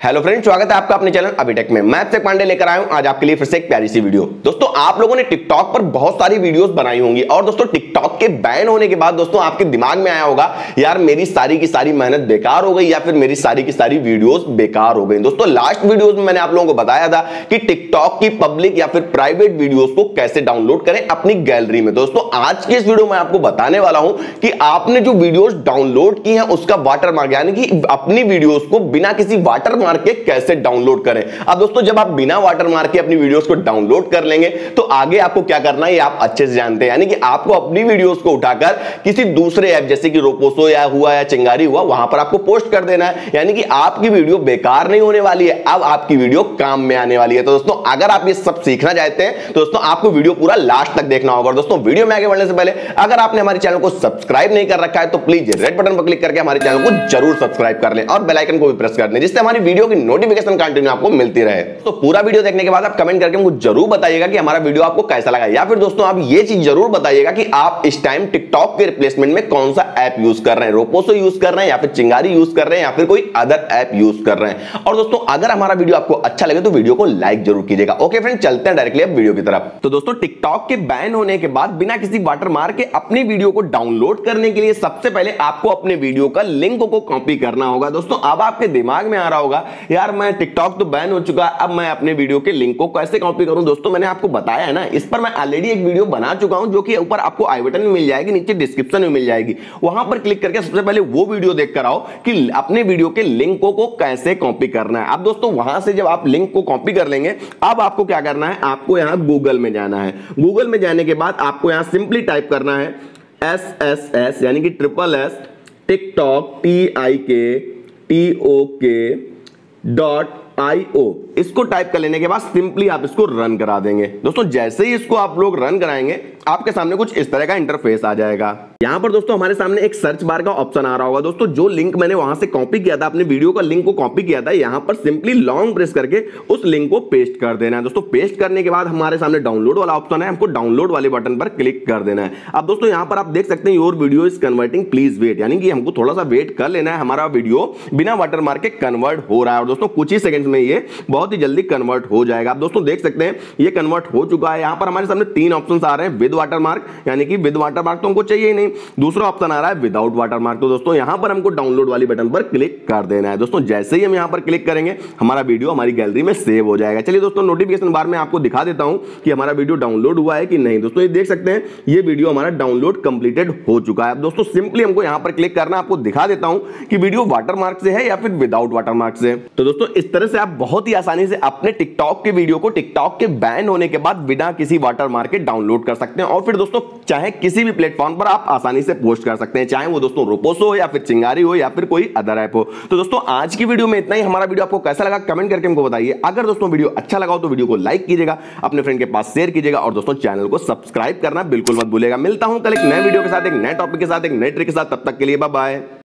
Hello friends, स्वागत है आपका अपने चैनल अभी टेक में। मैं अभिषेक पांडे लेकर आया हूं आज आपके लिए फिर से एक प्यारी सी वीडियो। दोस्तों, आप लोगों ने टिकटॉक पर बहुत सारी वीडियोस बनाई होंगी और दोस्तों टिकटॉक के बैन होने के बाद दोस्तों आपके दिमाग में आया होगा यार मेरी सारी की सारी मेहनत बेकार हो गई या फिर मेरी सारी की सारी वीडियोस बेकार हो गई। दोस्तों, लास्ट वीडियोस में मैंने आप लोगों को बताया था कि टिकटॉक की पब्लिक या फिर प्राइवेट वीडियोस को कैसे डाउनलोड करें अपनी गैलरी में। दोस्तों, आज की इस वीडियो में आपको बताने वाला हूं कि आपने जो वीडियोस डाउनलोड की हैं उसका वाटरमार्क यानी कि अपनी वीडियोस को बिना किसी वाटरमार्क के कैसे डाउनलोड करें। अब दोस्तों, जब आप बिना वाटरमार्क के अपनी वीडियोस को डाउनलोड कर लेंगे तो आगे आपको क्या करना है ये आप अच्छे से जानते हैं। यानी कि आपको अपनी वीडियोस को उठाकर किसी दूसरे ऐप जैसे कि रोपोसो या चिंगारी हुआ वहां पर आपको पोस्ट कर देना है। यानी कि आपकी वीडियो बेकार नहीं होने वाली है, अब आपकी वीडियो काम में आने वाली है। तो दोस्तों, अगर आप ये सब सीखना चाहते हैं तो दोस्तों आपको वीडियो पूरा लास्ट तक देखना होगा। दोस्तों, वीडियो में आगे बढ़ने से पहले अगर आपने हमारे चैनल को सब्सक्राइब नहीं कर रखा है तो प्लीज रेड बटन पर क्लिक करके हमारे चैनल को जरूर सब्सक्राइब कर लें और बेल आइकन को भी प्रेस कर दें जिससे हमारी वीडियो की नोटिफिकेशन कंटिन्यू आपको मिलती रहे। तो पूरा वीडियो देखने के बाद आप कमेंट करके मुझे जरूर बताइएगा कि हमारा वीडियो आपको कैसा लगा, या फिर दोस्तों आप ये चीज जरूर बताइएगा कि आप इस टाइम टिकटॉक के रिप्लेसमेंट में कौन सा ऐप यूज कर रहे हैं, रोपोसो यूज कर रहे हैं या फिर चिंगारी यूज कर रहे हैं या फिर कोई अदर ऐप यूज कर रहे हैं। और दोस्तों, अगर हमारा वीडियो आपको अच्छा लगे तो वीडियो को लाइक जरूर कीजिएगा। ओके फ्रेंड, चलते हैं डायरेक्टली अब वीडियो की तरफ। तो दोस्तों, टिकटॉक के बैन होने के बाद बिना किसी वाटरमार्क के अपनी वीडियो को डाउनलोड करने के लिए सबसे पहले आपको अपने वीडियो का लिंक को कॉपी करना होगा। दोस्तों, अब आपके दिमाग में आ रहा होगा यार मैं टिकटॉक तो बैन हो चुका है, अब मैं अपने वीडियो के लिंक को कैसे कॉपी करूं। दोस्तों, मैंने आपको बताया है ना, इस पर मैं ऑलरेडी एक वीडियो बना चुका हूं जो कि ऊपर आपको आई बटन में मिल जाएगी, नीचे डिस्क्रिप्शन में मिल जाएगी। वहां पर क्लिक करके सबसे पहले वो वीडियो देखकर आओ कि अपने वीडियो के लिंक को कैसे कॉपी करना है। अब दोस्तों, वहां से जब आप लिंक को कॉपी कर लेंगे, अब आपको क्या करना है, आपको यहां गूगल में जाना है। गूगल में जाने के बाद आपको यहां सिंपली टाइप करना है SSS यानी कि SSS टिकटॉक TIKTOK.IO। इसको टाइप कर लेने के बाद सिंपली आप इसको रन करा देंगे। दोस्तों, जैसे ही इसको आप लोग रन कराएंगे आपके सामने कुछ इस तरह का इंटरफेस आ जाएगा। यहां पर दोस्तों हमारे सामने एक सर्च बार का ऑप्शन आ रहा होगा। दोस्तों, जो लिंक मैंने वहां से कॉपी किया था, अपने वीडियो का लिंक को कॉपी किया था, यहां पर सिंपली लॉन्ग प्रेस करके उस लिंक को पेस्ट कर देना है। दोस्तों, पेस्ट करने के बाद हमारे सामने डाउनलोड वाला ऑप्शन है, हमको डाउनलोड वाले बटन पर क्लिक कर देना है। अब दोस्तों, यहां पर आप देख सकते हैं your video is converting, please wait, यानी कि हमको थोड़ा सा वेट कर लेना है। हमारा वीडियो बिना वाटरमार्क के कन्वर्ट हो रहा है और दोस्तों कुछ ही सेकंड में ये बहुत ही जल्दी कन्वर्ट हो जाएगा। आप दोस्तों देख सकते हैं ये कन्वर्ट हो चुका है। यहां पर हमारे सामने तीन ऑप्शंस आ रहे हैं, विद वाटरमार्क यानी कि विद वाटरमार्क तो हमको चाहिए ही नहीं, दूसरा ऑप्शन आ रहा है विदाउट वाटरमार्क। तो दोस्तों यहां पर हमको डाउनलोड वाली बटन पर क्लिक कर देना है। दोस्तों, जैसे ही हम यहां पर क्लिक करेंगे हमारा वीडियो हमारी गैलरी में सेव हो जाएगा। चलिए दोस्तों, नोटिफिकेशन बार में आपको दिखा देता हूं कि हमारा वीडियो डाउनलोड हुआ है कि नहीं। दोस्तों, ये देख सकते हैं ये वीडियो हमारा डाउनलोड कंप्लीटेड हो चुका है। अब दोस्तों सिंपली हमको यहां पर क्लिक करना, आपको दिखा देता हूं कि वीडियो वाटरमार्क से है या फिर विदाउट वाटरमार्क से। तो दोस्तों, इस तरह से आप बहुत ही आसानी से अपने टिकटॉक के वीडियो को टिकटॉक के बैन होने के बाद बिना किसी वाटरमार्क के डाउनलोड कर सकते हैं और फिर दोस्तों चाहे किसी भी प्लेटफॉर्म पर आप आसानी से पोस्ट कर सकते हैं, चाहे वो दोस्तों रोपोसो हो या फिर चिंगारी हो या फिर कोई अदर ऐप हो। तो दोस्तों, आज की वीडियो में इतना ही। हमारा वीडियो आपको कैसा लगा कमेंट करके हमको बताइए। अगर दोस्तों वीडियो अच्छा लगा हो तो वीडियो को लाइक कीजिएगा, अपने फ्रेंड के पास शेयर कीजिएगा और दोस्तों चैनल को सब्सक्राइब करना बिल्कुल मत भूलिएगा। मिलता हूं कल एक नए वीडियो के साथ, एक नए टॉपिक के साथ, एक नए ट्रिक के साथ। तब तक के लिए बाय बाय।